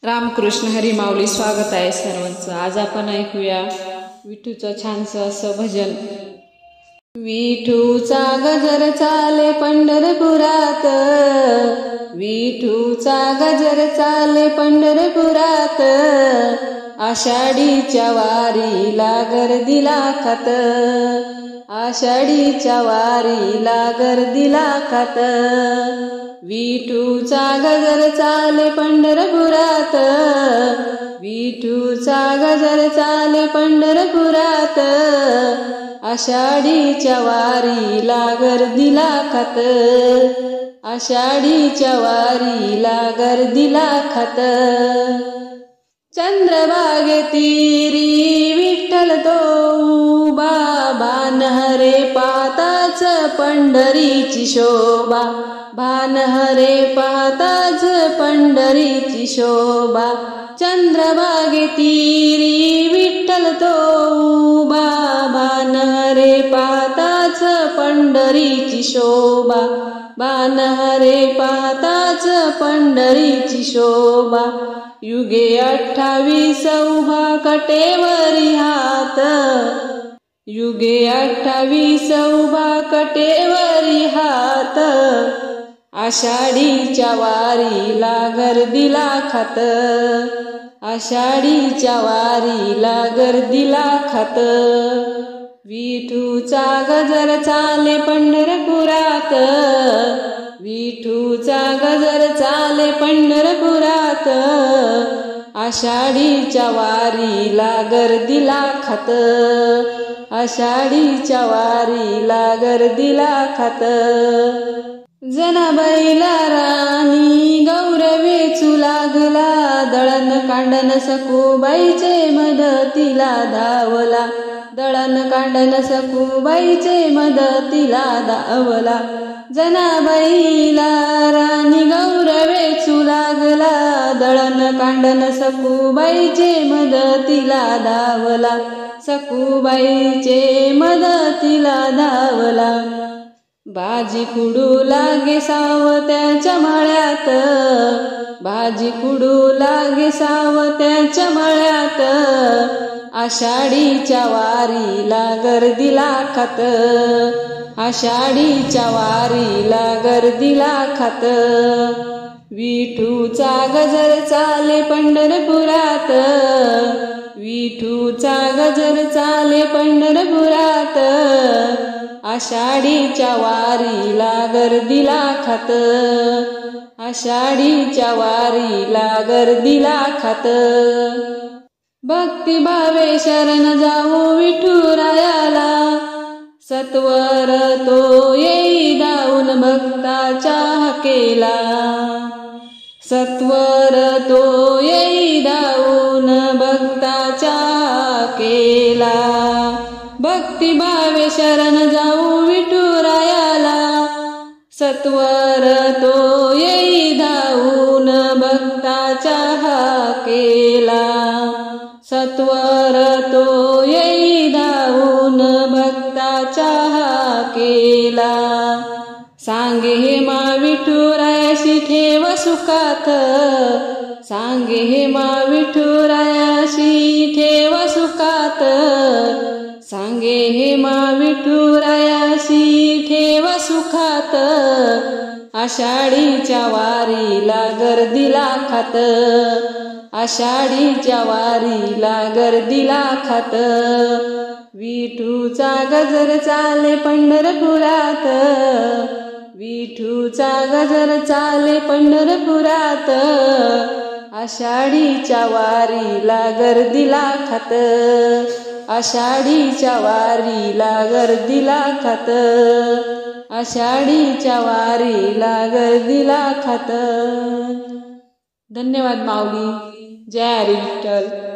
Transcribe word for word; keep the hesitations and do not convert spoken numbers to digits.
रामकृष्ण हरी माऊली. स्वागत आहे सर्वांचं. आज आपण ऐकूया विठूचं छानसं असं भजन. विठूचा गजर चाले पंढरपुरात, विठूचा गजर चाले पंढरपुरात, आषाढीच्या वारीला गर्दी लाखात, आषाढीच्या वारीला गर्दी लाखात. विठूचा गजर चाले पंढरपुरात, विठूचा गजर चाले पंढरपुरात, आषाढीच्या वारीला गर्दी लाखात, आषाढीच्या वारीला गर्दी लाखात. चंद्रभागे तीरी विठ्ठल तो उभा, भानहरे पाहताच पंढरीची शोभा, भानहरे पाहताच पंढरीची शोभा. चंद्रभागे तीरी विठ्ठल तो उभा, भानहरे पाहताच पंढरीची शोभा, भानहरे पाहताच पंढरीची शोभा. युगे अठ्ठावीस उभा कटेवरी हात, युगे अठ्ठावीस उभा कटेवरी हात, आषाढीच्या वारीला गर्दी लाखात, आषाढीच्या वारीला गर्दी लाखात. विठूचा गजर चाले पंढरपुरात, विठूचा गजर चाले पंढरपुरात, आषाढीच्या वारीला गर्दी लाखात, आषाढीच्या वारीला गर्दी लाखात. जनाबाईला राणी गौरवेचू लागला, दळण कांडण सखूबाईचे मदतीला धावला, दळण कांडण सखूबाईचे मदतीला धावला. जनाबाईला राणी गौरवेचू लागला, दळण कांडण सखूबाईचे मदतीला धावला, सखूबाईचे मदतीला धावला. भाजी कुडू लागे सावत्याच्या मळ्यात, भाजी कुडू लागे सावत्याच्या मळ्यात, आषाढीच्या वारीला गर्दी लाखात, आषाढीच्या वारीला गर्दी लाखात. विठूचा गजर चाले पंढरपुरात, विठूचा गजर चाले पंढरपुरात, आषाढीच्या वारीला गर्दी लाखात, आषाढीच्या वारीला गर्दी लाखात. भक्तिभावे शरण जाऊ विठुरायाला, सत्वर तो येई धावून भक्ताच्या हाकेला, सत्वर तो येई धावून भक्ताच्या हाकेला. भक्तिभावे शरण जाऊ विठुरायाला, सत्वर तो येई धावून भक्ताच्या हाकेला, सत्वर तो येई धावून भक्ताच्या हाकेला. सांगे हेमा विठुरायाशी ठेव सुखात, सांगे हेमा विठुरायाशी ठेव सुखात, सांगे हेमा विठुरायाशी ठेव सुखात, आषाढीच्या वारीला गर्दी लाखात, आषाढीच्या वारीला गर्दी लाखात. विठूचा गजर चाले पंढरपुरात, विठूचा गजर चाले पंढरपुरात, आषाढीच्या वारीला गर्दी लाखात, आषाढीच्या वारीला गर्दी लाखात, आषाढीच्या वारीला गर्दी लाखात. धन्यवाद माऊली. जय हरी विठ्ठल.